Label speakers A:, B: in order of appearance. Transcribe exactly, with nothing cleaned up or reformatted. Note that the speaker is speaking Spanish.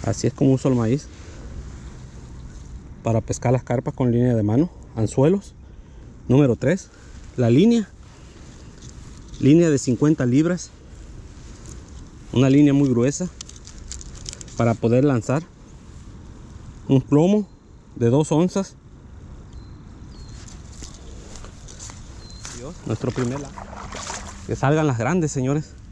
A: Así es como uso el maíz para pescar las carpas con línea de mano. Anzuelos. Número tres. La línea. Línea de cincuenta libras. Una línea muy gruesa para poder lanzar. Un plomo de dos onzas. Nuestro primer. Que salgan las grandes, señores.